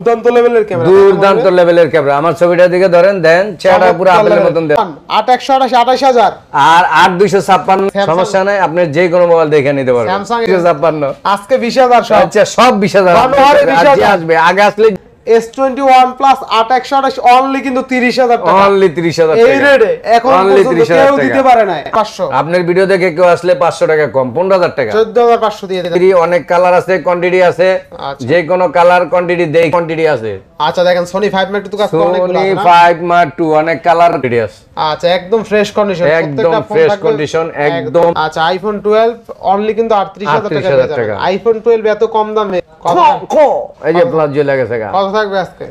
দুর্দান্ত লেভেলের ক্যামেরা। আমার ছবিটার দিকে ধরেন, দেন চেহারা পুরো আপেলের মতন দেন। 8,128,28000 আর 8,256 সমস্যা নাই, আপনি যে কোনো মোবাইল দেখে নিতে পারবেন। স্যামসাং 256 আজকে 20,000 সব। আচ্ছা সব 20,000 আজকে আসবে, আগে আসলে S21 Plus 8,128 অনলি কিন্তু 30,000 টাকা, অনলি 30,000 টাকা এই রেটে এখন অনলি 30,000 কেউ দিতে পারে না। 500 আপনার ভিডিও দেখে কেউ আসলে 500 টাকা কম, 15,000 টাকা, 14,500 দিয়ে দেন। অনেক কালার আছে, কোয়ান্টিটি আছে, যে কোনো কালার কোয়ান্টিটি দেই, কোয়ান্টিটি আছে। আচ্ছা দেখেন Sony 5 Mark 2 তো কাজ অনেকগুলো আছে না? Sony 5 Mark 2 অনেক কালার কোয়ান্টিটি আছে। আচ্ছা একদম ফ্রেশ কন্ডিশন, একদম ফ্রেশ কন্ডিশন একদম। আচ্ছা iPhone 12 অনলি কিন্তু 38,000 টাকা পেয়ে যাবেন। iPhone 12 এত কম দামে এই যে প্লাস জ্বলে গেছে গা। কত থাকবে আজকে?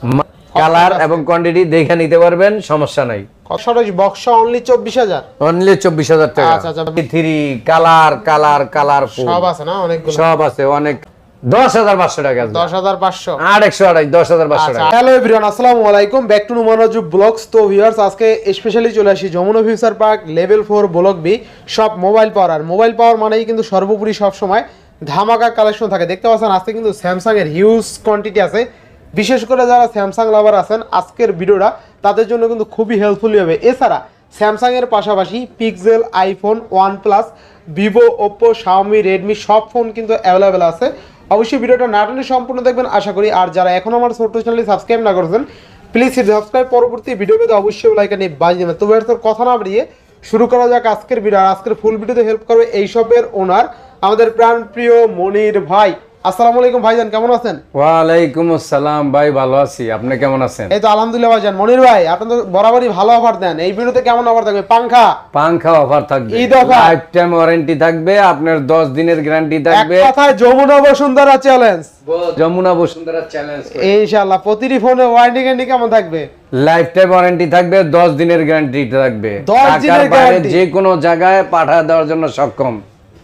কালার এবং কোয়ান্টিটি দেখে নিতে পারবেন, সমস্যা নাই। সরাস বক্স অনলি 24,000, অনলি 24,000 টাকা। আচ্ছা আচ্ছা 3 কালার কালার কালারফুল সব আছে না? অনেকগুলো সব আছে, অনেক। 10,500 টাকা আছে। 10,500 8,128 10,500 টাকা। হ্যালো এভরিওয়ান, আসসালামু আলাইকুম, ব্যাক টু নুমানজু ব্লগস। তো ভিউয়ার্স আজকে স্পেশালি চলে আসি Jamuna future park level 4 block B সব মোবাইল পাওয়ার। আর মোবাইল পাওয়ার মানেই কিন্তু সর্বোপরি সব সময় ধামাকা কালেকশন থাকে। দেখতে পাচ্ছেন আজকে কিন্তু স্যামসাং এর হিউজ কোয়ান্টিটি আছে। বিশেষ করে যারা স্যামসাং লাভার আছেন, আজকের ভিডিওটা তাদের জন্য কিন্তু খুবই হেল্পফুল হবে। এছাড়া স্যামসাং এর পাশাপাশি Pixel, iPhone, OnePlus, Vivo, Oppo, Xiaomi, Redmi সব ফোন কিন্তু অ্যাভেলেবেল আছে। অবশ্যই ভিডিওটা না টেনে সম্পূর্ণ দেখবেন আশা করি। আর যারা এখন আমার ছোট্ট চ্যানেলটি সাবস্ক্রাইব না করেছেন প্লিজ সাবস্ক্রাইব, পরবর্তী ভিডিও পেতে অবশ্যই লাইক নিয়ে বাজিয়ে দেবেন। তো ভিউয়ার্স কথা না বাড়িয়ে শুরু করা যাক আজকের ভিডিও। আর আজকের ফুল ভিডিওতে হেল্প করবে এই শপের ওনার আমাদের প্রাণ প্রিয় মনির ভাই। আসসালামু আলাইকুম ভাইজান, কেমন আছেন? ওয়ালাইকুম আসসালাম ভাই, ভালো আছি, আপনি কেমন আছেন? এই তো আলহামদুলিল্লাহ ভাইজান। মনির ভাই আপনি তো বরাবরই ভালো অফার দেন, এই ভিডিওতে কেমন অফার থাকবে? পাংখা অফার থাকবে, Eid offer, life time warranty থাকবে, আপনার 10 দিনের গ্যারান্টি থাকবে। এক কথায় যমুনা বসুন্ধরা চ্যালেঞ্জ, যমুনা বসুন্ধরা চ্যালেঞ্জ ইনশাআল্লাহ। প্রতিটি ফোনে ওয়ারেন্টি গ্যারান্টি কেমন থাকবে? লাইফ টাইম ওয়ারেন্টি থাকবে, 10 দিনের গ্যারান্টি থাকবে, 10 দিনের গ্যারান্টি, যে কোনো জায়গায় পাঠিয়ে দেওয়ার জন্য সক্ষম,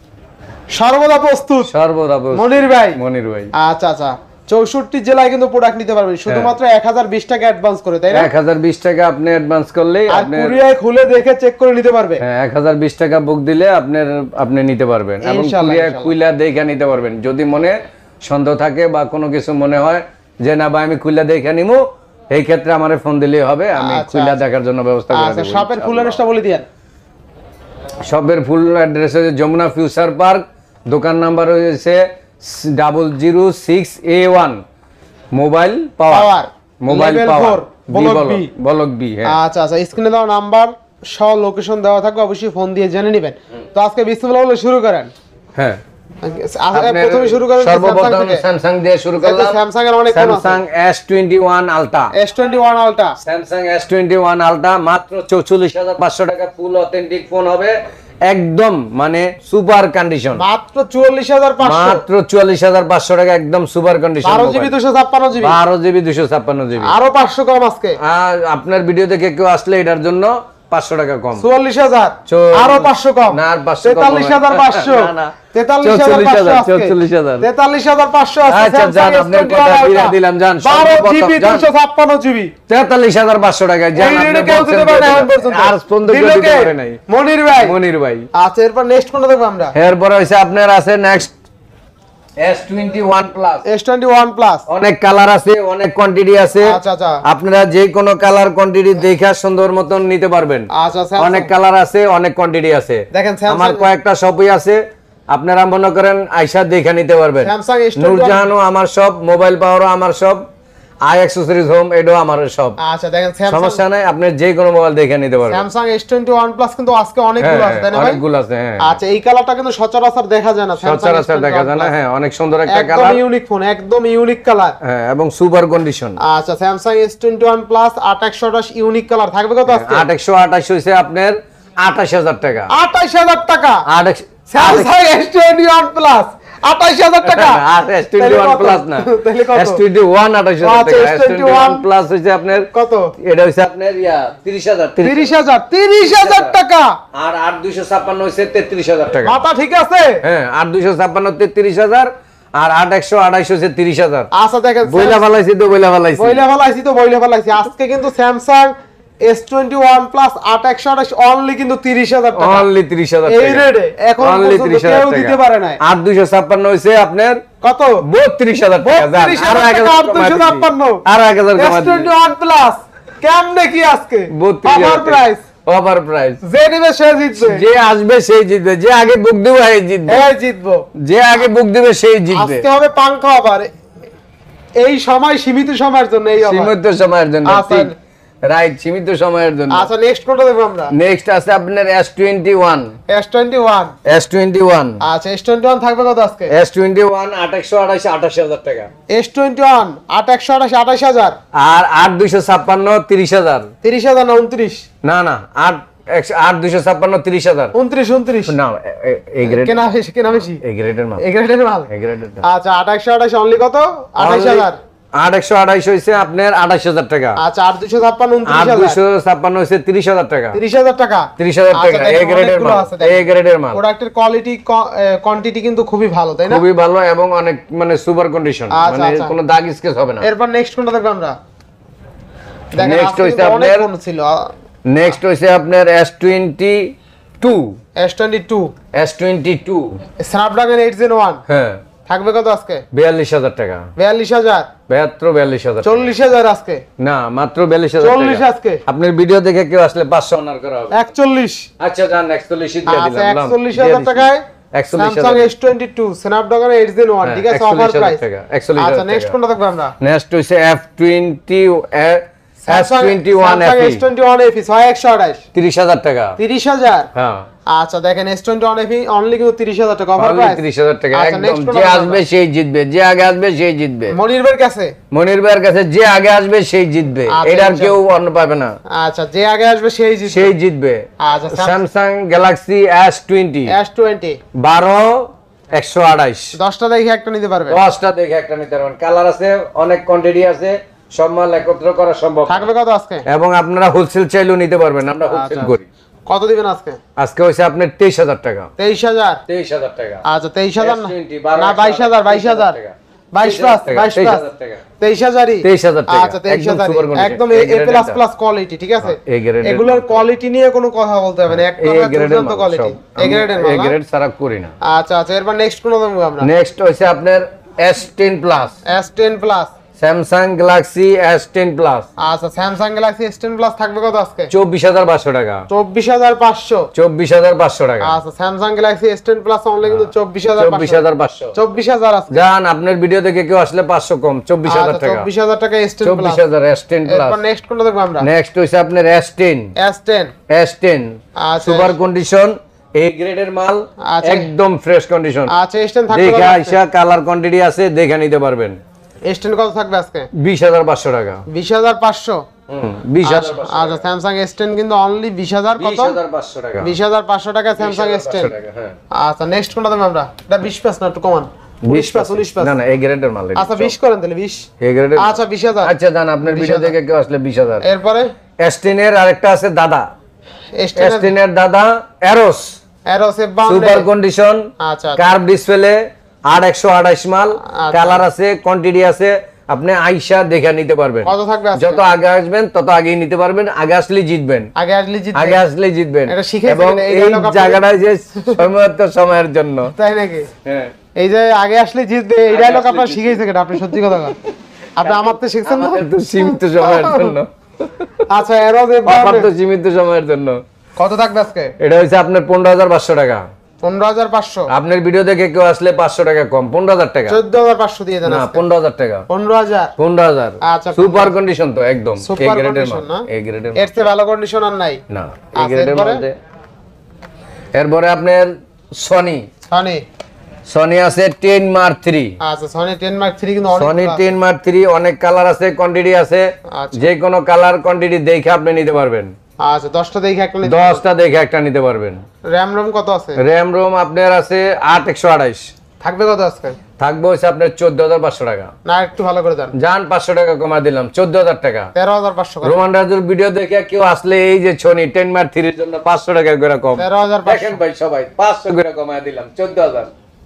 সর্বদা প্রস্তুত, সর্বদা প্রস্তুত মনির ভাই। আচ্ছা আচ্ছা 64 জেলায় কিন্তু প্রোডাক্ট নিতে পারবেন, শুধুমাত্র 1020 টাকা অ্যাডভান্স করে, তাই না? 1020 টাকা আপনি অ্যাডভান্স করলেই আপনি কুরিয়ার খুলে দেখে চেক করে নিতে পারবে। হ্যাঁ 1020 টাকা বুক দিলে আপনি নিতে পারবেন, এবং কুরিয়ার খুলে দেখে নিতে পারবেন। যদি মনে সন্দেহ থাকে বা কোনো কিছু মনে হয় যে না ভাই আমি খুলে দেখে নিমু, এই ক্ষেত্রে আমারে ফোন দিলেই হবে, আমি খুলে দেখার জন্য ব্যবস্থা করে দেব। আচ্ছা শপের ফুল অ্যাড্রেসটা বলে দিন। শপের ফুল অ্যাড্রেস হচ্ছে যমুনা ফিউচার পার্ক, দোকান নাম্বার হচ্ছে 006A1, মোবাইল পাওয়ার ব্লক বি। আচ্ছা আচ্ছা স্ক্রিনে দেওয়া নাম্বার সহ লোকেশন দেওয়া থাকবে, অবশ্যই ফোন দিয়ে জেনে নেবেন। তো আজকে বিসমিল্লাহ বলে শুরু করেন। হ্যাঁ প্রথমে শুরু করেন সর্বপ্রথম স্যামসাং দিয়ে শুরু করলাম। স্যামসাং এর অনেক Samsung S21 ultra, Samsung S21 ultra মাত্র 44,500 টাকা, ফুল অথেন্টিক ফোন হবে, একদম মানে সুপার কন্ডিশন, মাত্র 44,500, মাত্র 44,500 টাকা, একদম super condition. 12GB 256GB, 12GB 256GB, আরো 500 কম আজকে। আর আপনার ভিডিও দেখে কেউ আসলে এটার জন্য 500 টাকা কম, 44,000, আরো 500 কম, না আর 500 কম, 43,500, না 43,500, 43,500 আছে। আচ্ছা জান আপনার কথা দিয়ে দিলাম, জান 12GB 256GB, 43,500 টাকা, জান আপনি কেউ দিতে পারে না এখন পর্যন্ত, আর স্পন্দ করে দিতে পারে নাই মনির ভাই। আচ্ছা এরপর নেক্সট কোনটা দেখব আমরা? এরপর হইছে আপনার আছে নেক্সট S21 Plus, অনেক কালার আছে, অনেক কোয়ান্টিটি আছে। আচ্ছা আচ্ছা আপনারা যে কোনো কালার কোয়ান্টিটি দেখে সুন্দর মতন নিতে পারবেন। আচ্ছা অনেক কালার আছে, অনেক কোয়ান্টিটি আছে। দেখেন আমার কয়েকটা শপই আছে, আপনারা মনে করেন আয়শা দেখে নিতে পারবেন। নূরজাহানও আমার সব, মোবাইল পাওয়ারও আমার সব, আই অ্যাকসেসরিজ হোম এটাও আমার সব। আচ্ছা দেখেন সমস্যা নাই, আপনি যে কোনো মোবাইল দেখে নিতে পারবেন। স্যামসাং S21 Plus কিন্তু আজকে অনেকগুলো আছে, তাই না ভাই? অনেকগুলো আছে, হ্যাঁ। আচ্ছা এই কালারটা কিন্তু সচরাচর দেখা যায় না, সচরাচর দেখা যায় না, হ্যাঁ অনেক সুন্দর একটা কালার, একদম ইউনিক ফোন, একদম ইউনিক কালার, হ্যাঁ এবং সুপার কন্ডিশন। আচ্ছা Samsung S21 Plus 828 unique colour থাকবে কত আজকে? 828 হইছে আপনার 28,000 টাকা, 28,000 টাকা স্যামসাং S21 Plus 28,000 টাকা। S21 Plus না, S21 28,000 টাকা, S21 Plus হইছে আপনার কত? এটা হইছে আপনার 30,000 টাকা, আর 8256 হইছে 33,000 টাকা। মাথা ঠিক আছে? হ্যাঁ 8256 33,000, আর 828 হইছে 30,000। আচ্ছা দেখেন বইলা ফলাইছি। আজকে কিন্তু স্যামসাং S21 প্লাস 8128 অনলি কিন্তু 30000 টাকা, অনলি 30000 টাকা এই রেটে এখন অনলি পর্যন্ত 30000 কেউ টাকা দিতে পারে নাই। 8256 হইছে আপনার কত? 32000 টাকা। যান, 32000 আরো 1000 টাকা, কমায় দিছি। 8256 আরো 1000 কমায় দিছি। S21 প্লাস কেমনে কি আজকে 32000 অফার প্রাইস, অফার প্রাইস। যে নিবে সে জিতবে, যে আসবে সেই জিতবে, যে আগে বুক দিবে সেই জিতবে, এই জিতবো। যে আগে বুক দিবে সেই জিতবে। আজকে হবে পাঙ্খা অফার, এই সময় সীমিত সময়ের জন্য এই অফার। সীমিত সময়ের জন্য, আচ্ছা। ঠিক রাইট, সীমিত সময়ের জন্য। আচ্ছা নেক্সট কোনটা দেখব আমরা? নেক্সট আছে আপনার S21 S21। S21 আচ্ছা S21 থাকবে কত আজকে? S21 8128 28000 টাকা, S21 8128 28000 আর 8256 30000। 30000 না 29? না না 8256 30000 29 29 না, এই গ্রেড, কেনা বেশি, এই গ্রেডের মাল, এই গ্রেডের মাল। এই গ্রেডের। আচ্ছা 2828 অনলি কত? 28000। 8128 হইছে আপনার 28000 টাকা, আচ্ছা 8256 29000। 8256 হইছে 30000 টাকা, 30000 টাকা, 30000 টাকা। এই গ্রেডের মাল, এই গ্রেডের মাল। প্রোডাক্টের কোয়ালিটি কোয়ান্টিটি কিন্তু খুবই ভালো, তাই না? খুবই ভালো এবং অনেক মানে সুপার কন্ডিশন, আচ্ছা, মানে আচ্ছা। কোনো দাগ স্কেচ হবে না। এরপর নেক্সট কোনটা দেখব আমরা? দেখেন Next আজকে হইছে কিন্তু অনেক আপনার- ফোন ছিল। নেক্সট হইছে আপনার S22 S22 স্ন্যাপড্রাগন 8 Gen 1 হ্যাঁ, থাকবে কত আজকে? 42000 টাকা, 42000, মাত্র 42000 টাকা। 40000 আজকে, না, মাত্র 42000 40 টাকা। আজকে। আপনার ভিডিও দেখে কেউ আসলে 500 অনার করা হবে। 41। আচ্ছা যান, 41 দিয়ে আচ্ছা দিলাম। 41000 টাকায় 41000 Samsung S22 স্ন্যাপড্রাগন 8 Gen 1, ঠিক আছে, অফার 41000 প্রাইস। টাকা, 41000 আচ্ছা নেক্সট টাকা। কোনটা দেখব আমরা? নেক্সট হইছে S21 Samsung FE S21 FE 6128 30000 টাকা। 30000। হ্যাঁ, আচ্ছা দেখেন S21 FE অনলি কিন্তু 30000 টাকা অফার only প্রাইস। 30000 টাকা। আচ্ছা, একদম next যে কোনটা আসবে সেই জিতবে, যে আগে আসবে সেই জিতবে। মনির ভাইয়ের কাছে। মনির ভাইয়ের কাছে যে আগে আসবে সেই জিতবে, আচ্ছা, এটার ইনশাআল্লাহ। কেউ অন্য পাবে না, আচ্ছা যে আগে আসবে সেই জিতবে। সেই জিতবে। আচ্ছা স্যামসাং গ্যালাক্সি S20 S20 12 128 10টা দেখে একটা নিতে পারবে। 10টা দেখে একটা নিতে পারবেন। কালার আছে, অনেক কোয়ান্টিটি আছে, সব মাল একত্র করা সম্ভব না। থাকবে কত আজকে? এবং আপনারা হোলসেল চাইলেও নিতে পারবেন, আমরা হোলসেল আচ্ছা। করি। কত দিবেন আজকে? আজকে হইছে আপনার 23000 টাকা, 23000। 23000 টাকা। আচ্ছা 23000 না, S20 না 22000 22000 22 প্লাস 22 প্লাস 23000ই। 23000 টাকা। আচ্ছা একদম 23000 super condition। একদম এই A grade প্লাস এটা। প্লাস কোয়ালিটি, ঠিক আছে? এই grade এর এগুলোর মাল। কোয়ালিটি নিয়ে কোনো কথা বলতে হবে না, এই একদম গ্রেডের দুর্দান্ত মাল কোয়ালিটি। সব। এই গ্রেডের মাল এই না? গ্রেড ছাড়া করি না। আচ্ছা আচ্ছা এরপর নেক্সট কোন দেখব আমরা? নেক্সট হইছে আপনার S10 plus, S10 plus. Samsung Galaxy S10 plus. আচ্ছা স্যামসাং গ্যালাক্সি S10 প্লাস থাকবে কত আজকে? 24500 টাকা, 24500। 24500 টাকা। আচ্ছা Samsung Galaxy S10 plus only কিন্তু 24500। 24500 24000 আছে। জান, আপনার ভিডিও দেখে কেউ আসলে 500 কম, 24000 আচ্ছা টাকা, 24000 টাকা S10 প্লাস। 24000 S10 plus. এরপর নেক্সট কোনটা দেখব আমরা? নেক্সট হইছে আপনার S10 S10। আচ্ছা সুপার কন্ডিশন, এ গ্রেডের মাল, আচ্ছা। একদম ফ্রেশ কন্ডিশন। আচ্ছা S10 থাকবে দেখে কত আজকে? আইসা কালার কোয়ান্টিটি আছে, দেখে নিতে পারবেন। S10 কত থাকবে আজকে? 20500 টাকা। 20500। 20500 আচ্ছা স্যামসাং S10 কিন্তু অনলি 20000 কত? 20500 টাকা। 20500 টাকা স্যামসাং S10। টাকা, হ্যাঁ। আচ্ছা নেক্সট কোনটা দেব আমরা? এটা 20 প্লাস না, একটু কমান। 19 প্লাস 19 প্লাস। না না, এই গ্রেডের মাল এটা। আচ্ছা 20 করেন তাহলে 20। এই গ্রেডের। আচ্ছা 20000। আচ্ছা জান, আপনার ভিডিও দেখে কেউ আসলে 20000। এরপরে S10 এর আরেকটা আছে দাদা, S10 S10 এর দাদা Arrows, Aeros F52। Super condition, আচ্ছা কার্ভ ডিসপ্লে, 8128 মাল, আচ্ছা। কালার আছে, কোয়ান্টিটি আছে, আপনি আইসা দেখে নিতে পারবেন। কত থাকবে আজকে? যত আগে আসবেন তত আগেই নিতে পারবেন, আগে আসলে জিতবেন, আগে আসলে জিতবে। আগে আসলে জিতবেন। এটা শিখেছেন এবং এটা, এই এই dialogue আপনি- জায়গাটায় যে সময়ত সময়ের জন্য, তাই নাকি? হ্যাঁ, এই যে আগে আসলে জিতবে, এই আগে ডায়লগ আসলে আপনার জিতবে। শিখেইছে কেন? আপনি সত্যি কথা বলেন। আপনি আমার তো শিখছেন না? আমাদের তো সীমিত সময়ের জন্য, আচ্ছা Aeros অফার তো F52 সীমিত সময়ের জন্য। কত থাকবে আজকে? এটা হচ্ছে আপনার 15500 টাকা। 15500। আপনার ভিডিও দেখে কেউ আসলে 500 টাকা কম, 15000 টাকা। 14500 দিয়ে দেন না, আজকে। 15000 টাকা। 15000। 15000। আচ্ছা, সুপার কন্ডিশন তো একদম, এই সুপার গ্রেডের কন্ডিশন মাল, না? এই গ্রেডের এর চেয়ে ভালো কন্ডিশন আর নাই। না, এই আচ্ছা, গ্রেডের এরপরে? মধ্যে। এরপরে আপনার সনি, সনি আছে 10 মার্ক 3। আচ্ছা সনি 10 মার্ক 3 কিন্তু অনেক সনি ভালো। 10 মার্ক 3 অনেক কালার আছে, কোয়ান্টিটি আছে, আচ্ছা। যে কোনো কালার কোয়ান্টিটি দেখে আপনি নিতে পারবেন। আচ্ছা 10টা দেখে একটা নিতে 10টা দেখে একটা নিতে পারবেন। র‍্যাম রোম কত আছে? র‍্যাম রোম আপনার আছে 8128। থাকবে কত আজকে? থাকবে হচ্ছে আপনার 14500 টাকা। না একটু ভালো করে দেন। জান 500 টাকা কমা দিলাম, 14000 টাকা। 13500 করে। রোমান রাজুর ভিডিও দেখে কেউ আসলে এই যে সনি 10 মার্ক 3 এর জন্য 500 টাকা করে কম। 13500 দেখেন ভাই সবাই 500 করে কমায় দিলাম, 14000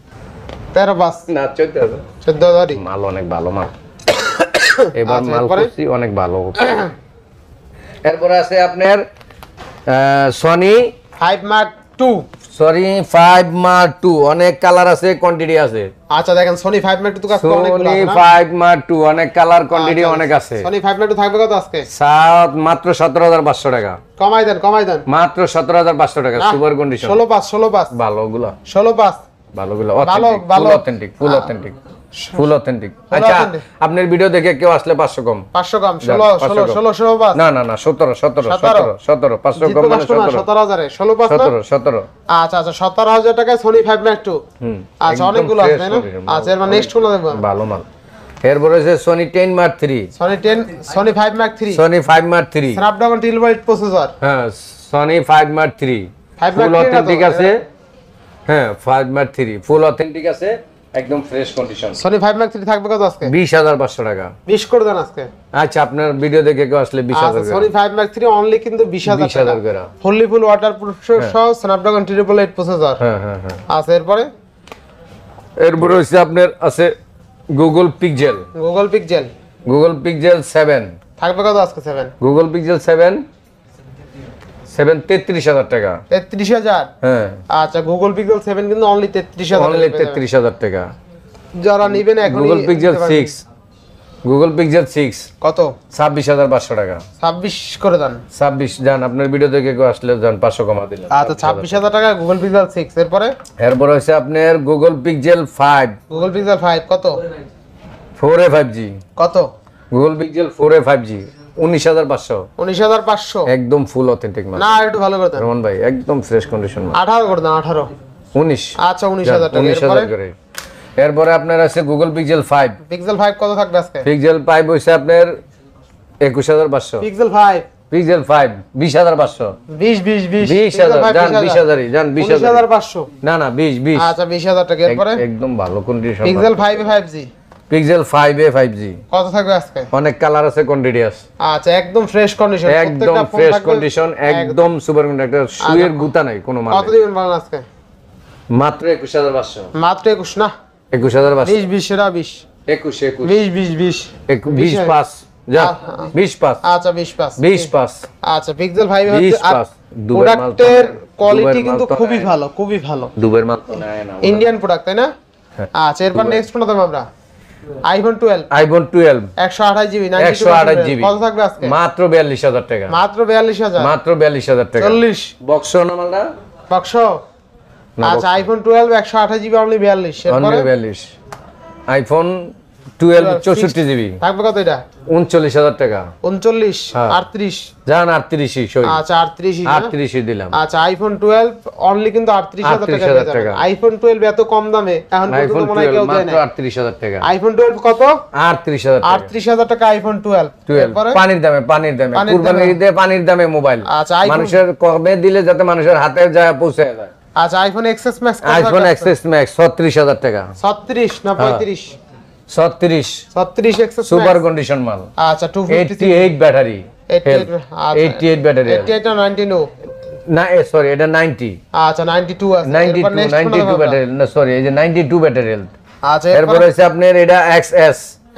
13 না 14000। 14000 মাল অনেক ভালো মাল, এবার আচ্ছা, মাল এরপরে? করছি অনেক ভালো। এরপরে আছে আপনার সনি 5 মার্ক 2। সনি 5 মার্ক 2, অনেক কালার আছে, কোয়ান্টিটি আছে। আচ্ছা দেখেন সনি 5 মার্ক 2 তো কাছে অনেকগুলো সনি আছে না? 5 মার্ক 2 অনেক কালার, কোয়ান্টিটি অনেক আছে। সনি 5 মার্ক 2 থাকবে কত আজকে? মাত্র 17500 টাকা। কমাই দেন মাত্র 17500 টাকা, সুপার কন্ডিশন। 16 ভালোগুলো 16 ভালোগুলো ভালো। Authentic, full authentic. আচ্ছা আপনার ভিডিও দেখে কেউ আসলে 500 কম। 500 কম 16 5 না 17 500 কম মানে 17000 16 আচ্ছা 17000 টাকায় সনি 5 মার্ক 2। আচ্ছা অনেকগুলো আছে তাই না? আচ্ছা এর নেক্সট কোনটা দেখব? ভালো মাল। এরপরে আছে Sony 10 mark 3, Sony 5 mark 3, Sony 5 mark 3, Snapdragon 12 processor. হ্যাঁ সনি 5 মার্ক 3 ফুল অথেন্টিক আছে। হ্যাঁ 5 মার্ক 3 ফুল অথেন্টিক আছে, একদম ফ্রেশ কন্ডিশন। সনি 5 মার্ক 3 থাকবে কত আজকে? 20500 টাকা। 20 করে দেন আজকে। আচ্ছা আপনার ভিডিও দেখে কেউ আসলে 20000 আচ্ছা সনি 5 মার্ক 3 অনলি কিন্তু 20000 টাকা। ফুললি ফুল ওয়াটারপ্রুফ সহ স্ন্যাপড্রাগন 888 প্রসেসর। হ্যাঁ আচ্ছা এরপরে হচ্ছে আপনার আছে গুগল পিক্সেল 7 থাকবে কত আজকে? 7 গুগল পিক্সেল 7 33000 টাকা। 33000? হ্যাঁ আচ্ছা গুগল পিক্সেল 7 কিন্তু অনলি 33000। অনলি 33000 টাকা। যারা নেবেন এখন গুগল পিক্সেল 6 কত? 26500 টাকা। 26 করে দেন। 26 জান আপনার ভিডিও দেখে কেউ আসলে জান 500 কমা দিলেন। আচ্ছা 26000 টাকা গুগল পিক্সেল 6। এরপর হচ্ছে আপনার গুগল পিক্সেল 5 কত? 4a 5G কত? গুগল পিক্সেল 4a 5G 19500 একদম ফুল অথেন্টিক মাল। না একটু ভালো করে দেন রমন ভাই, একদম ফ্রেশ কন্ডিশন মাল। 18 করে দেন। 19 আচ্ছা 19000 টাকা। 19000 করে। এরপরে আপনার আছে গুগল পিক্সেল 5 কত থাকবে আজকে? পিক্সেল 5 হইছে আপনার 21500। পিক্সেল 5 20500 20000 জান 20000 জান 20500 না 20 আচ্ছা 20000 টাকা। এরপরে একদম ভালো condition pixel 5 5G pixel 5a 5G কত থাকবে আজকে? অনেক কালার আছে, কোয়ান্টিটি আছে। আচ্ছা একদম ফ্রেশ কন্ডিশন, একদম ফ্রেশ কন্ডিশন, একদম সুপার কন্ডাক্টর, সুইয়ের গুতা নাই কোনো মাল। কত দিবেন বলেন আজকে? মাত্র 21500। মাত্র 21 না 21500 20 সেটা 20 21 5 যা 20 5 আচ্ছা 20 5 আচ্ছা পিক্সেল 5 হচ্ছে। আর 20 প্রোডাক্টের কোয়ালিটি কিন্তু খুবই ভালো দুবের মাল তো নাই না, ইন্ডিয়ান প্রোডাক্ট তাই না? আচ্ছা এরপর নেক্সট কোনটা দেব আমরা? আইফোন 12 128GB 128GB কত থাকবে আজকে? মাত্র 42000 টাকা। মাত্র 42000 টাকা। 40 বক্স না মালটা বক্স। আচ্ছা iPhone 12 128GB only 42। Only 42। IPhone 12 64GB থাকবে কত এটা? 39000 টাকা। 39 38 জান 38 সই। আচ্ছা 38 দিলাম। আচ্ছা আইফোন 12 অনলি কিন্তু 38000 টাকা পেয়ে যাবেন। আইফোন 12 এত কম দামে এখন পর্যন্ত মনে হয় কেউ দেয় না। মাত্র 38000 টাকা। আইফোন 12 কত? 38000 টাকা। 38000 টাকা আইফোন 12। এরপরে পানির দামে কুরবানির ঈদে পানির দামে মোবাইল। আচ্ছা মানুষের কমে দিলে যাতে মানুষের হাতে যায় পৌঁছে যায়। আচ্ছা আইফোন এক্সএস ম্যাক্স কত? আইফোন এক্সএস ম্যাক্স 36000 টাকা। 36 না 35? 36 এক্সএস সুপার কন্ডিশন মাল। আচ্ছা 288 ব্যাটারি। 88 ব্যাটারি। 88 না 92? না সরি এটা 90। আচ্ছা 92 আছে। 92 ব্যাটারি না সরি এই যে 92 ব্যাটারি হেলথ। আচ্ছা এরপর হচ্ছে আপনার এটা XS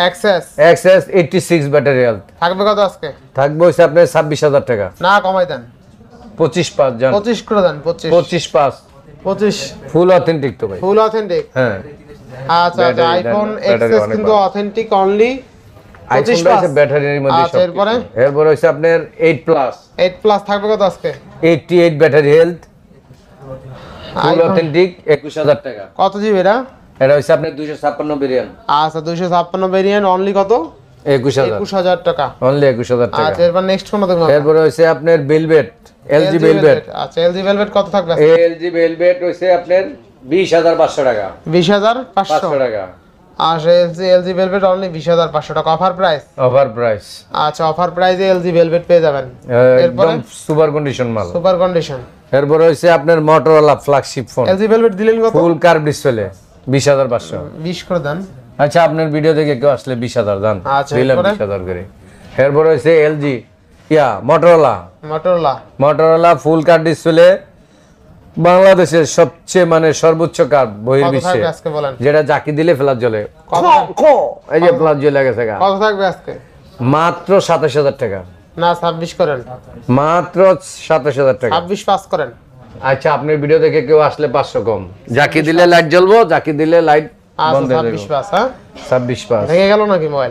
86 ব্যাটারি হেলথ। থাকবে কত আজকে? থাকবে হচ্ছে আপনার 26000 টাকা। না কমাই দেন। 25 5 জান 25 করে দেন। 25 5 ফুল অথেন্টিক তো ভাই, ফুল অথেন্টিক। হ্যাঁ আচ্ছা আইফোন এক্সএস কিন্তু অথেন্টিক অনলি আইফোন আছে ব্যাটারির মধ্যে সব। এরপর হচ্ছে আপনার 8 প্লাস থাকবে কত আজকে? 88 ব্যাটারি হেলথ ফুল অথেন্টিক 21000 টাকা। কত জিবি এটা? এটা হচ্ছে আপনার 256 ভেরিয়েন্ট। আচ্ছা 256 ভেরিয়েন্ট অনলি কত? 21000 টাকা। অনলি 21000 টাকা। আচ্ছা এরপর নেক্সট কোন দেখব? এরপর হচ্ছে আপনার ভেলভেট LG ভেলভেট। আচ্ছা LG ভেলভেট কত থাকবে? LG ভেলভেট হচ্ছে আপনার 20500 টাকা। 20500 টাকা। আচ্ছা LG ভেলভেট অনলি 20500 টাকা। Offer price? Offer price. আচ্ছা অফার প্রাইসে LG ভেলভেট পেয়ে যাবেন। একদম সুপার কন্ডিশন মাল। Super condition. এরপর হচ্ছে আপনার Motorola flagship phone. LG velvet দিলেন কত? ফুল কার্ভ ডিসপ্লে 20500। 20 করে দেন। আচ্ছা আপনার ভিডিও দেখে কেউ আসলে 20000 দান দিলাম 20000 করে। এরপর হচ্ছে LG Motorola full curve display বাংলাদেশের সবচেয়ে মানে সর্বোচ্চ কার্ভ বহির্বিশ্বে, যেটা জাকি দিলে ফ্ল্যাশ জ্বলে। এই যে ফ্ল্যাশ জ্বলে গেছে। কত থাকবে আজকে? মাত্র 27000 টাকা। না 26 করেন, মাত্র 27000 টাকা। 26 পাস করেন। আচ্ছা, আপনার ভিডিও দেখে কেউ আসলে 500 কম, যাকে দিলে লাইট জ্বলবো, যাকে দিলে লাইট বন্ধ হয়ে যাবে। 26 পাস, হ্যাঁ 26 পাস ভেঙে গেল নাকি মোবাইল?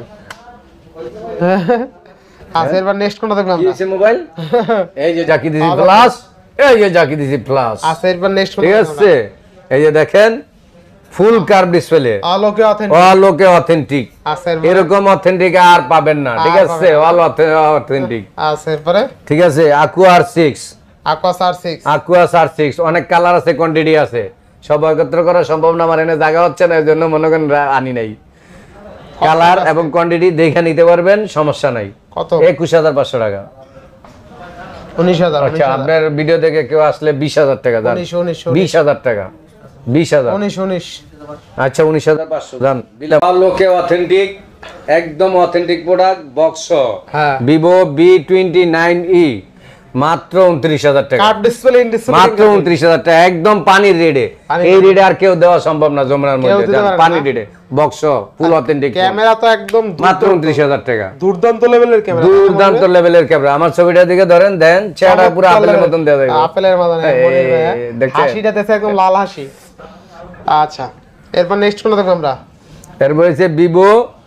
আচ্ছা, এবার নেক্সট কোনটা দেখব আমরা? কিছে মোবাইল? এই যে জাকি দিছি প্লাস, এই যে জাকি দিছি প্লাস। আচ্ছা, এবার নেক্সট ঠিক আছে, এই যে দেখেন ফুল কার্ভ ডিসপ্লে, আলোকে অথেন্টিক। আলোকে অথেন্টিক। আচ্ছা, এরকম অথেন্টিক আর পাবেন না, ঠিক আছে, অল অথেন্টিক। আচ্ছা, এরপরে ঠিক আছে, Aqua R6, Aquas R6, Aqua R6 অনেক কালার আছে, কোয়ান্টিটি আছে, সব একত্র করা সম্ভব না, আমার এনে জায়গা হচ্ছে না, এর জন্য মনে করেন আনি নাই। কালার এবং কোয়ান্টিটি দেখে নিতে পারবেন, সমস্যা নাই। কত? 21500 টাকা। 19000। আচ্ছা, আপনার ভিডিও দেখে কেউ আসলে 20000 টাকা দাম। 20000 টাকা, 20000। 19। আচ্ছা, 19500 দাম দিলাম। লোকে অথেন্টিক, একদম অথেন্টিক প্রোডাক্ট, বক্স। হ্যাঁ, Vivo V29e মাত্র 29000 টাকা। কার্ভ ডিসপ্লে, ইন ডিসপ্লে মাত্র 29000 টাকা, একদম পানির রেডে। এই রেডে আর কেউ দেওয়া সম্ভব না যমুনার মধ্যে, পানি রেডে বক্স, ফুল অথেন্টিক। ক্যামেরা তো একদম মাত্র 29000 টাকা। দুর্দান্ত লেভেলের ক্যামেরা, দুর্দান্ত লেভেলের ক্যামেরা। আমার ছবিটার দিকে ধরেন, দেন চেহারা পুরো আপেলের মতন দেয়া যাবে। আপেলের মতন দেখছেন? হাসিটা দেখে একদম লাল হাসি। আচ্ছা, এরপর নেক্সট কোনটা দেখব আমরা? এরপর হচ্ছে Vivo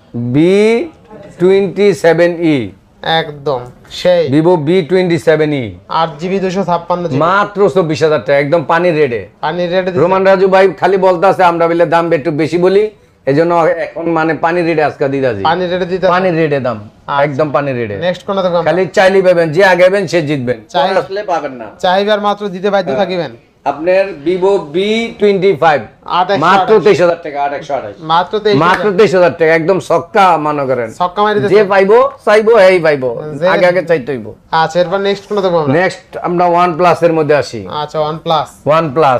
V27e, একদম সেই Vivo V27e 8GB 256GB, মাত্র 24000 টাকা, একদম পানির রেডে। পানির রেট রোমান রাজু ভাই খালি বলতে আছে আমরা বলে দাম একটু বেশি বলি, এজন্য এখন মানে পানির রেডে আজকে দিদাজি, পানির রেট দিতে। পানির রেডে দাম, একদম পানির রেডে। নেক্সট কোনটা দেখব আমরা? খালি চাইলেই পাবেন, যে আগেবেন সে জিতবেন, আসলে পাবেন না। চাইবার মাত্র দিতে বাধ্য থাকিবেন। আপনার Vivo V25 মাত্র 23000 টাকা, 8128 মাত্র মাত্র 23000 টাকা, একদম সক্কা মনে করেন, সক্কা মারি দিতে। যে পাইবো চাইবো, এই পাইবো, আগে আগে চাইতে হইবো। আচ্ছা, এরপর নেক্সট কোনটা দেখব আমরা? নেক্সট আমরা OnePlus এর মধ্যে আসি। আচ্ছা, OnePlus OnePlus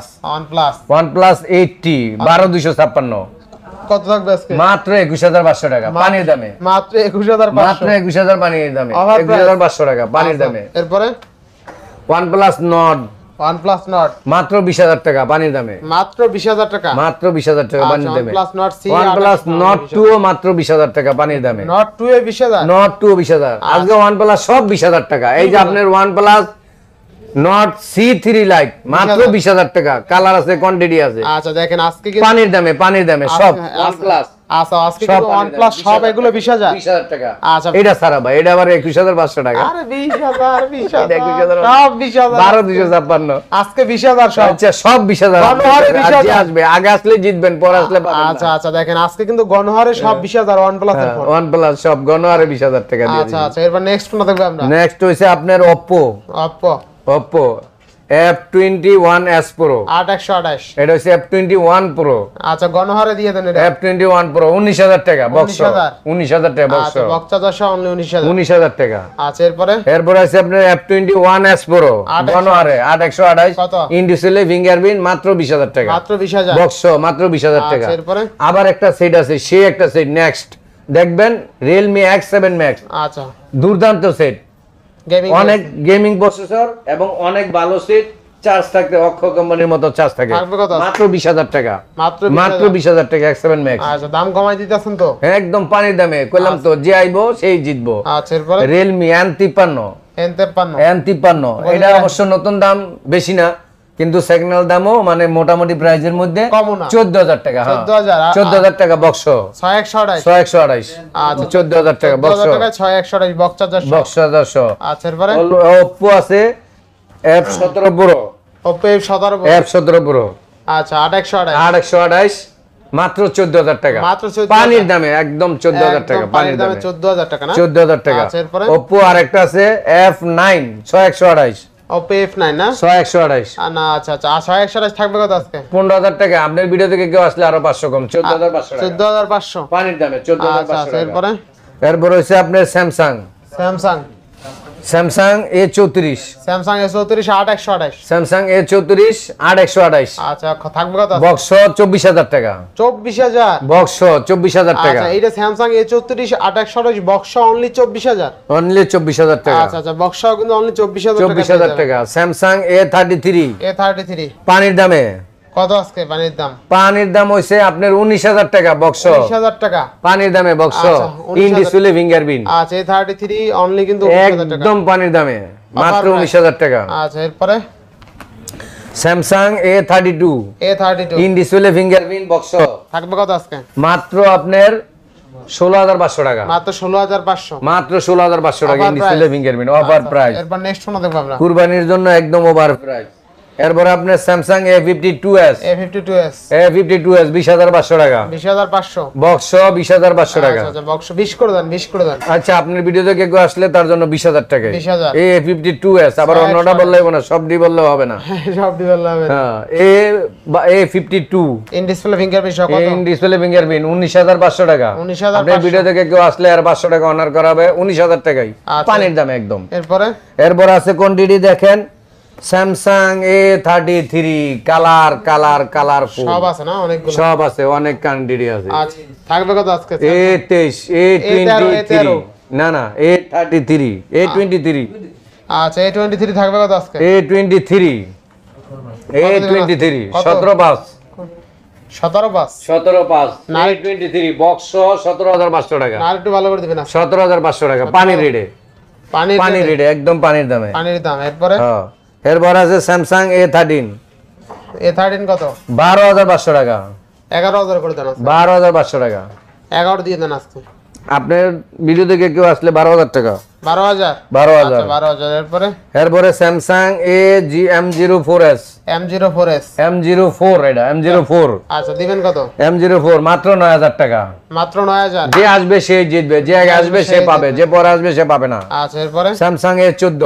80 12256 কত থাকবে আজকে? মাত্র 21500 টাকা পানির দামে, মাত্র 21500, মাত্র 21000 পানির দামে, Offer price। 21500 টাকা পানির দামে। এরপরে OnePlus Nord OnePlus Nord মাত্র 20000 টাকা পানির দামে, মাত্র 20000 টাকা, মাত্র 20000 টাকা পানির দামে। OnePlus Nord C, OnePlus Nord 2 ও মাত্র 20000 টাকা পানির দামে। Nord 2 এ 20000, Nord 2 20000। আজকে OnePlus সব 20000 টাকা। এই যে আপনার OnePlus Nord C3 Lite মাত্র 20000 টাকা, কালার আছে, কোয়ান্টিটি আছে। আচ্ছা, দেখেন আজকে কি পানির দামে সব OnePlus। আচ্ছা, আজকে কিন্তু OnePlus সব এগুলো 20000 টাকা। আচ্ছা, এটা সারা ভাই, এটা আবার 21500 টাকা। আরে 20000 এটা 20000 সব 20000, 12256 আজকে 20000 সব। আচ্ছা, সব 20000 গণহারে 20000 যে আসবে, আগে আসলে জিতবেন, পরে আসলে পাবেন না। আচ্ছা আচ্ছা, দেখেন আজকে কিন্তু গণহারে সব 20000 OnePlus এর ফোন। OnePlus সব গণহারে 20000 টাকা দিয়ে। আচ্ছা আচ্ছা, এরপর নেক্সট কোনটা দেখব আমরা? নেক্সট হইছে আপনার Oppo F21s Pro 8128। এটা হচ্ছে F21 Pro। আচ্ছা, গণহারে দিয়ে দেন এটা। F21 Pro 19000 টাকা বক্স, 19000 19000 টাকা বক্স, আচ্ছা, বক্সা 19000 19000 টাকা। আচ্ছা, এরপরে এরপর আছে আপনার F21s Pro গণহারে 8128 কত? ইনডিসপ্লে ফিঙ্গারপ্রিন্ট মাত্র 20000 টাকা, মাত্র 20000 বক্স মাত্র 20000 টাকা। আচ্ছা, এরপরে আবার একটা সেট আছে, সেই একটা সেট নেক্সট দেখবেন, Realme X7 Max, আচ্ছা, দুর্দান্ত সেট, গেমিং অনেক গেমিং প্রসেসর এবং অনেক ভালো সেট, চার্জ থাকতে অক্ষ কোম্পানির মতো চার্জ থাকে, থাকবে কত? মাত্র 20000 টাকা, মাত্র মাত্র 20000 টাকা X7 Max। আচ্ছা, দাম কমাই দিতেছেন তো? একদম পানির দামে কইলাম তো, যে আইবো সেই জিতবো। আচ্ছা, এরপরে Realme N53 N53 এটা অবশ্য নতুন দাম বেশি না, কিন্তু সেকেন্ড দামও মানে মোটামুটি প্রাইজের মধ্যে কমও না। 14000 টাকা। হ্যাঁ, 14000 14000 টাকা বক্স, 6128। 6128। আচ্ছা, 14000 টাকা বক্স, 14000 টাকা 6128 বক্স চার্জার বক্স 400। আচ্ছা, এরপরে Oppo আছে F17 Pro, Oppo F17 F17 Pro আচ্ছা, 8128 8128 মাত্র 14000 টাকা, মাত্র 14000 পানির দামে, একদম 14000 টাকা পানির দামে, 14000 টাকা না? 14000 টাকা। আচ্ছা, এরপরে Oppo আরেকটা আছে F9 6128, Oppo F9 না? 6128 না, আচ্ছা আচ্ছা, 6128 থাকবে কত আজকে? 15000 টাকা। আপনার ভিডিও থেকে কেউ আসলে আরো 500 কম, 14500 টাকা 14500 পানির দামে, আচ্ছা 14500 আচ্ছা, টাকা। এরপরে এরপর হচ্ছে আপনার Samsung A34, Samsung S34 8128 Samsung A34 8128 আচ্ছা, থাকবে কত? বক্স 24000 টাকা, 24000 বক্স 24000 টাকা, আচ্ছা, এইটা Samsung A34 8128 box only 24000, only 24000 টাকা, আচ্ছা আচ্ছা, বক্সও কিন্তু অনলি 24000 টাকা, 24000 টাকা। Samsung A33 A33 পানির দামে কত আজকে পানির দাম? পানির দাম হইছে আপনার 19000 টাকা বক্স। 19000 টাকা পানির দামে বক্স, আচ্ছা, ইন ডিসপ্লে ফিঙ্গারপ্রিন্ট। আচ্ছা A33 অনলি কিন্তু 19000 টাকা, একদম পানির দামে মাত্র 19000 টাকা। আচ্ছা এরপরে Samsung A32 in display fingerprint box থাকবে কত আজকে? মাত্র আপনার 16500 টাকা। মাত্র 16500, মাত্র 16500 টাকা in display fingerprint offer price. এরপর নেক্সট ফোন দেখব আমরা, কুরবানির জন্য একদম ওভার প্রাইস। এরপর আপনার স্যামসাং A52s A52s 20500 টাকা 20500 বক্স 20500 টাকা। আচ্ছা বক্স 20 করে দেন, 20 করে দেন। আচ্ছা আপনার ভিডিও থেকে কেউ আসলে তার জন্য 20000 টাকা। 20000 A52s আবার অন্যটা বললেই হবে না, সবটি বললেও হবে না। সব ডিজাইন হবে। হ্যাঁ A52 ইন ডিসপ্লে ফিঙ্গারপ্রিন্ট সহ কত? ইন ডিসপ্লে ফিঙ্গারপ্রিন্ট 19500 টাকা। 19500 আপনার ভিডিও থেকে কেউ আসলে আর 500 টাকা অনার করাবে, 19000 টাকাই আচ্ছা। পানির দাম একদম। এরপরে আছে কোয়ান্টিটি দেখেন, স্যামসাং A33 কালারফুল সব আছে না, অনেকগুলো সব আছে, অনেক কোয়ান্টিটি আছে। আচ্ছা থাকবে কত আজকে? A23 A23 না A33 A23 আচ্ছা A23 থাকবে কত আজকে? A23 17.5 17.5 A23 বক্স 17500 টাকা। আর একটু ভালো করে দিবেন না, 17500 টাকা পানির রেটে, পানির রেটে একদম পানির দামে। পানির দাম। এরপরে হ্যাঁ এরপর আছে স্যামসাং A13 কত? 12500 টাকা। 11000 করে দেন, 12500 টাকা 11 দিয়ে দেন আজকে। আপনার ভিডিও থেকে কেউ আসলে 12000 টাকা। 12000 12000 12000 এরপরে স্যামসাং M04s M04 এটা M04 আচ্ছা দিবেন কত? M04 মাত্র 9000 টাকা। মাত্র 9000। যে আসবে সে জিতবে, যে আগে আসবে সে পাবে, যে পরে আসবে সে পাবে না। আচ্ছা এরপরে স্যামসাং A14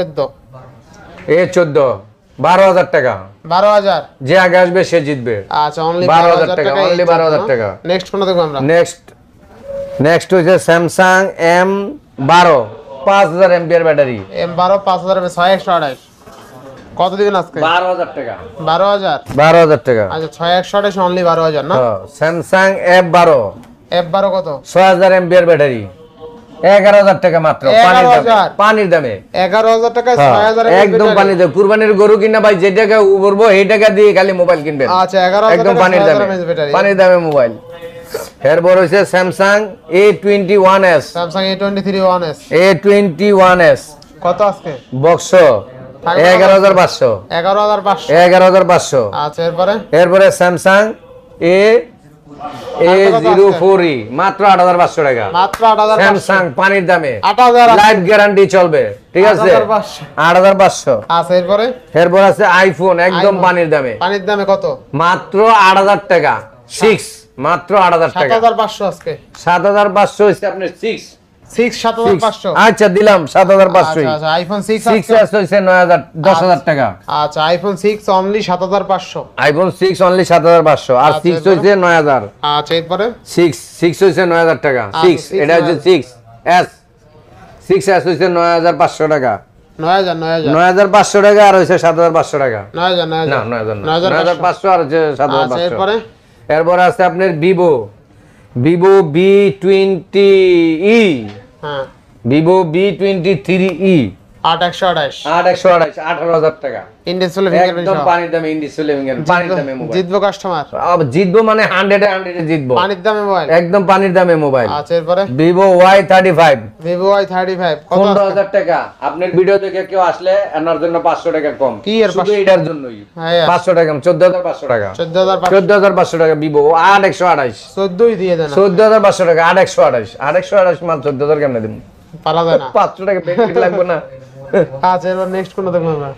A14 12000 টাকা। 12000 যে আগে আসবে সে জিতবে। আচ্ছা অনলি 12000 টাকা, অনলি 12000 টাকা। নেক্সট কোন দেখব আমরা? নেক্সট হচ্ছে Samsung M12 5000 MPR battery. M12 5000 6128 কত দিবেন আজকে? 12000 টাকা। 12000 টাকা। আচ্ছা 6128 অনলি 12000 না? হ্যাঁ স্যামসাং F12 কত? 6000 এমপিআর ব্যাটারি 11000 টাকা মাত্র, পানির দামে 11000 টাকা 6000 একদম পানির দামে। কুরবানির গরু কিনা ভাই যে টাকা উবরবো এই টাকা দিয়ে খালি মোবাইল কিনবেন। আচ্ছা 11000 একদম পানির দামে, পানির দামে মোবাইল। এরপর হচ্ছে স্যামসাং A21s A21s কত আজকে? বক্স 11500 11500। আচ্ছা এরপরে স্যামসাং A04e মাত্র 8500 টাকা। মাত্র 8500 স্যামসাং পানির দামে 8000 লাইফ গ্যারান্টি চলবে, ঠিক আছে 8500। আচ্ছা এরপর আছে আইফোন একদম পানির দামে কত? মাত্র 8000 টাকা 6 মাত্র 8000 টাকা। 7500 আজকে 7500 হইছে আপনার 6 7500। আচ্ছা দিলাম 7500। আচ্ছা আইফোন 6 হইছে 9000 10000 টাকা। আচ্ছা আইফোন 6 অনলি 7500। আইফোন 6 অনলি 7500 আর 6 হইছে 9000। আচ্ছা এরপরে 6 হইছে 9000 টাকা। 6 এটা হচ্ছে 6s হইছে 9500 টাকা। 9500 টাকা আর হইছে 7500 টাকা। 9000 না 9500 আর হচ্ছে 7500। এরপর আছে আপনার ভিভো V20e হ্যাঁ ভিভো V23e 8128 18000 টাকা। ইনডিসপ্লে ফিঙ্গারপ্রিন্ট একদম পানির দামে, ইনডিসপ্লে ফিঙ্গারপ্রিন্ট পানির দামে মোবাইল। জিতবো কাস্টমার, জিতবো মানে 100 এ জিতবো। পানির দামে মোবাইল, একদম পানির দামে মোবাইল। আচ্ছা এরপরে Vivo Y35 কত? 15000 টাকা। আপনার ভিডিও দেখে কেউ আসলে এনার জন্য 500 টাকা কম, কি এর শুধু এটার জন্যই 500 টাকা 14500 টাকা 14500 টাকা Vivo 8128 14ই দিয়ে দেন 14500 টাকা 8128 মাল 14000 কেমনে দিমু? পারা যায় না, 500 টাকা বেশি লাগবে না। আচ্ছা এরপর নেক্সট কোন দেখব আমরা?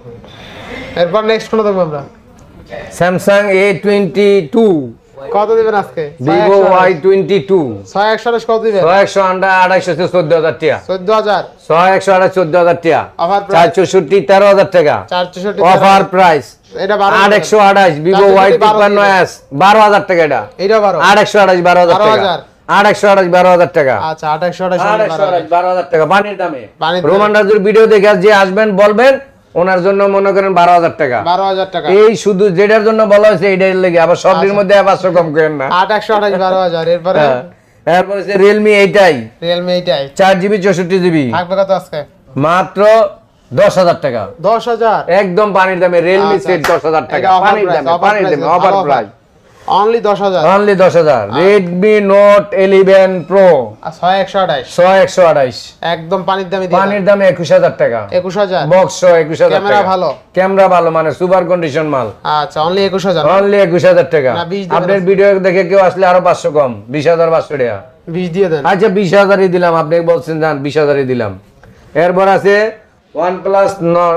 Samsung A22 কত দিবেন আজকে? Vivo Y22 6128 কত দিবেন? 6128 14000 টাকা 14000 6128 14000 টাকা অফার প্রাইস 464 13000 টাকা 464 অফার প্রাইস। এটা 8128 Vivo Y52s 12000 টাকা। এটা 8128 12000 টাকা 8128 12000 টাকা। আচ্ছা 8128 12000 টাকা পানির দামে। রোমান রাজুর ভিডিও দেখে যে আসবেন বলবেন ওনার জন্য মনে করেন 12000 টাকা। 12000 টাকা এই শুধু যেটার জন্য বলা হয়েছে এইটার লাগি, আবার সবটির মধ্যে 500 কম করেন না। 8128 12000 এরপরে এরপরে Realme 8i 4GB 64GB থাকবে কত আজকে? মাত্র 10,000 টাকা 10,000 একদম পানির দামে Realme আচ্ছা, সেট 10,000 টাকা এটা offer পানির price, দামে offer price only 10,000 only 10,000 Redmi Note 11 Pro 6128 128 একদম পানির দামে পানির দামে 21,000 টাকা 21,000 বক্স 21,000 টাকা ক্যামেরা ভালো ক্যামেরা ভালো মানে সুপার কন্ডিশন মাল আচ্ছা অনলি 21,000 অনলি 21,000 টাকা না, 20 দিবেন আপনার ভিডিও দেখে কেউ আসলে আরো 500 কম 20,500 টাকা 20 দিয়ে দেন আচ্ছা 20,000ই দিলাম আপনি বলছেন জান 20,000ই দিলাম এরপর আছে OnePlus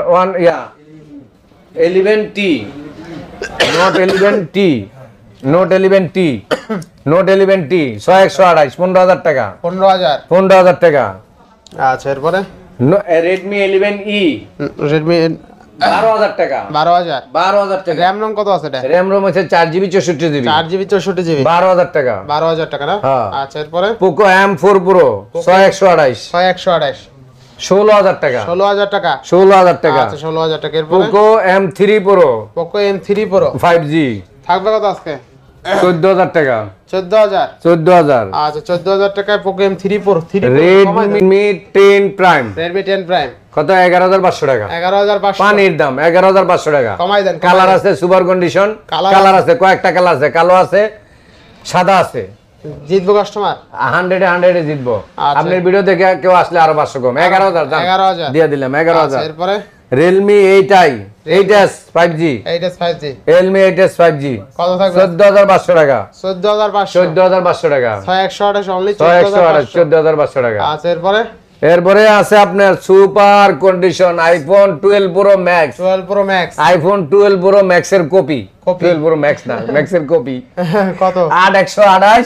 11T Note 11T Note 11T Note 11T 128 15,000 টাকা 15,000 টাকা আচ্ছা এরপরে Redmi 11E Redmi 12,000 টাকা 12,000 টাকা RAM ROM কত আছে এটা RAM ROM আছে 4GB 64GB 4GB 64GB 12,000 টাকা 12,000 টাকা না হ্যাঁ। আচ্ছা এরপরে Poco M4 Pro 128 6128 16,000 টাকা 16,000 টাকা 16,000 টাকা আচ্ছা 16,000 টাকা এরপরে Poco M3 Pro Poco M3 Pro 5G থাকবে কত আজকে 14,000 টাকা 14,000 14,000 আচ্ছা 14,000 টাকায় Poco M3 Pro Redmi 10 Prime Redmi 10 Prime কত 11,500 টাকা 11,500 পানির দাম 11,500 টাকা কমাই দেন কালার আছে সুপার কন্ডিশন কালার আছে কয়েকটা কালার আছে কালো আছে সাদা আছে জিতবো কাস্টমার 100 এ জিতবো আচ্ছা। আপনার ভিডিও দেখে কেউ আসলে আরো 500 কম 11,000 দাম 11,000 দিয়ে দিলাম আচ্ছা 11,000 এরপরে Realme 8s 5G 8s 5G Realme 8s 5G কত থাকবে 14,500 টাকা 14,500 14,500 টাকা 6128 অনলি 128 14,500 টাকা আচ্ছা এরপরে এরপরে আছে আপনার super condition iPhone 12 Pro Max 12 Pro Max iPhone 12 Pro Max এর কপি Copy? 12 Pro Max না Max এর কপি কত 8,128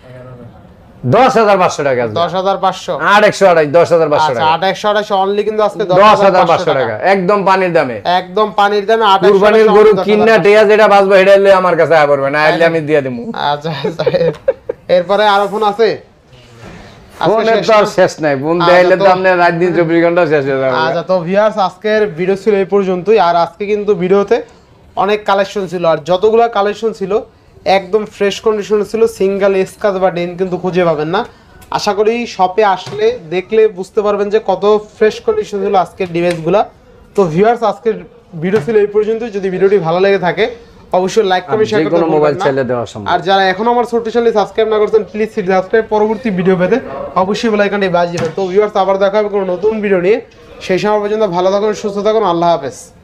10,500 টাকা 10,500 8,128 10,500 আচ্ছা টাকা 8,128 অনলি কিন্তু আজকে 10,500 টাকা একদম পানির দামে একদম পানির দামে কুরবানির 8,128 গরু কিন্না টেয়া যেটা বাজবে এটা হলে আমার কাছে আয় পড়বে না আইলে আমি দিয়ে দেবো আচ্ছা আচ্ছা। এরপরে আরো ফোন আছে আজকে ফোনের শেষ তো আর না? শেষ নাই ফোন আচ্ছা, দিলে তো তো- আপনি রাত দিন 24 ঘন্টা শেষ হয়ে যাবে আচ্ছা তো ভিউয়ার্স আজকের ভিডিও ছিল এই পর্যন্তই আর আজকে কিন্তু ভিডিওতে অনেক কালেকশন ছিল আর যতগুলো কালেকশন ছিল একদম ফ্রেশ কন্ডিশনে ছিল সিঙ্গেল স্ক্র্যাচ বা ডেন্ট কিন্তু খুঁজে পাবেন না আশা করি শপে আসলে দেখলে বুঝতে পারবেন যে কত ফ্রেশ কন্ডিশন ছিল আজকের ডিভাইসগুলো তো ভিউয়ার্স আজকের ভিডিও ছিল এই পর্যন্তই যদি ভিডিওটি ভালো লেগে থাকে অবশ্যই লাইক কমেন্ট শেয়ার যে করতে কোনো মোবাইল ভুলবেন না চাইলে দেওয়া সম্ভব আর যারা এখনো আমার ছোট্ট চ্যানেল সাবস্ক্রাইব না করছেন প্লিজ সাবস্ক্রাইব পরবর্তী ভিডিও পেতে অবশ্যই বেল আইকনটি বাজিয়ে দিবেন তো ভিউয়ার্স আবার দেখা হবে কোনো নতুন ভিডিও নিয়ে সেই সময় পর্যন্ত ভালো থাকুন সুস্থ থাকুন আল্লাহ হাফেজ